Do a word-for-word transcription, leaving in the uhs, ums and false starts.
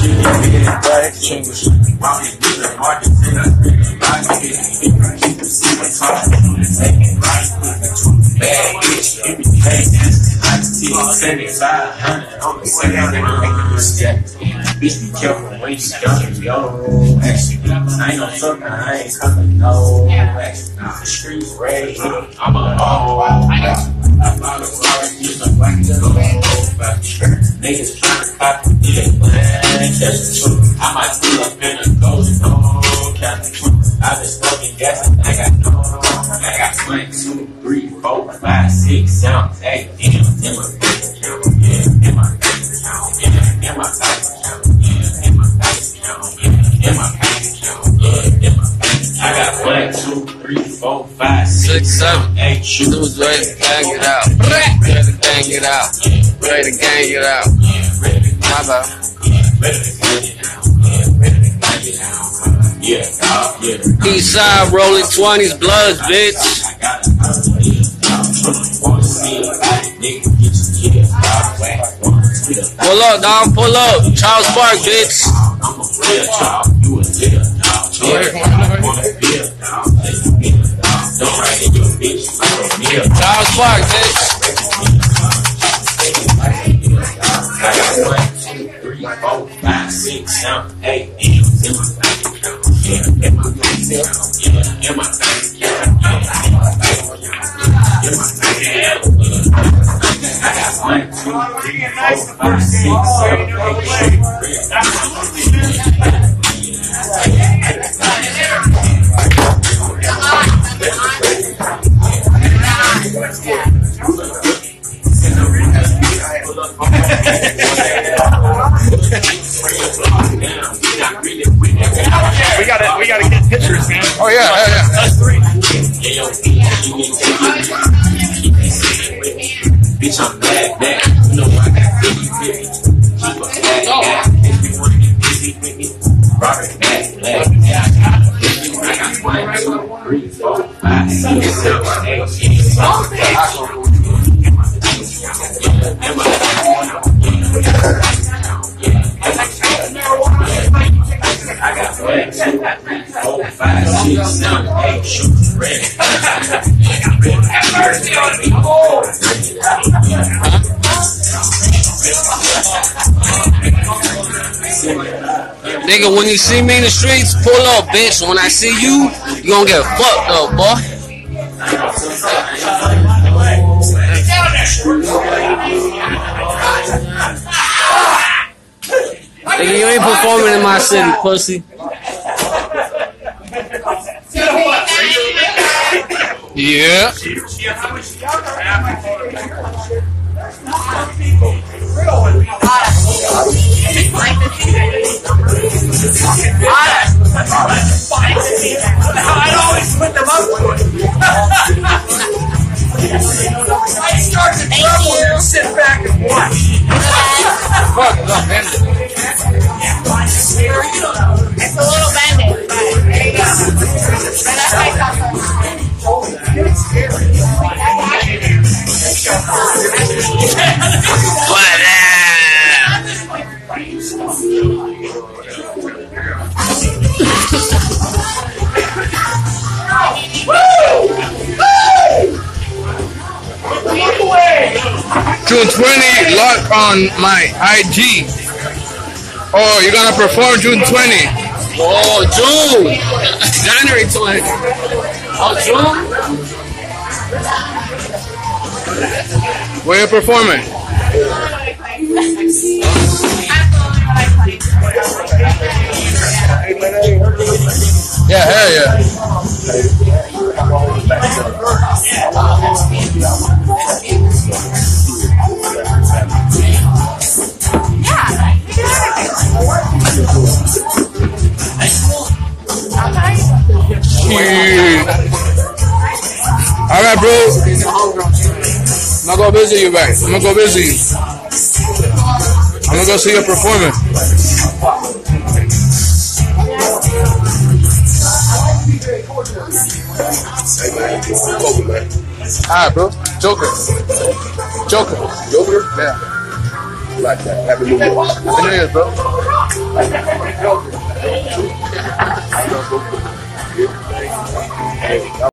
seventy-five hundred on the second bitch, be careful when you dump yo. I ain't no fucker, I ain't talking no action. The streets ready, I'm a oh, I follow hard, you look like the niggas trying to copy me, that's the truth. I might pull up in a ghost, no cap. I've been smoking gas, I got no, I got one, two, three, four, five, six, seven, eight, damn, in my bank account, yeah, in my bank account, yeah, in my bank account, yeah, in my bank account, yeah, in my bank account, yeah, in my bank account. I got one, two, three, four, five, six, seven, eight, shoot. Dudes ready to bang it out. Ready to bang it out. Ready to gang it out. My bad. Ready to gang it out. Ready to gang it out. Yeah, yeah. East side rolling twenties, bloods, bitch. Pull up, dog, pull up. Charles Park, bitch. Charles Park, bitch. I got one, two, three, four, five, six, seven, eight, in my bank account, yeah, in my bank account, yeah, in my bank account, yeah, in my bank account. I got one, two, three, four, five, six, seven, We gotta, we gotta get pictures, man. Oh yeah, yeah, yeah. Us three. Bitch, I'm bad, bad. You know I got fifty, fifty. Keep a bad, bad. If you wanna get busy with me, Robert, bad, bad. I got one, two, three, four, five, six, seven, eight, I got one, two, three, four, five, six, seven, eight, shoot, ready. Have mercy on me, oh! Nigga, when you see me in the streets, pull up, bitch. When I see you, you gonna get fucked up, boy. Nigga, you ain't performing in my city, pussy. Yeah. I'd always put them up to it. I start to trouble and sit back and watch. Fuck, look, man. It's a little bended, but there you go. But that's my June twentieth, log on my I G. Oh, you're gonna perform June twentieth. Oh, June! January twentieth. Oh, June? Where you performing? Yeah, hell yeah. All right, bro. I'm gonna go visit you back. I'm gonna go visit you. I'm gonna go see your performance. Alright, bro. Joker. Joker. Joker? Yeah. Like that. Happy New Year. Happy New Year, bro.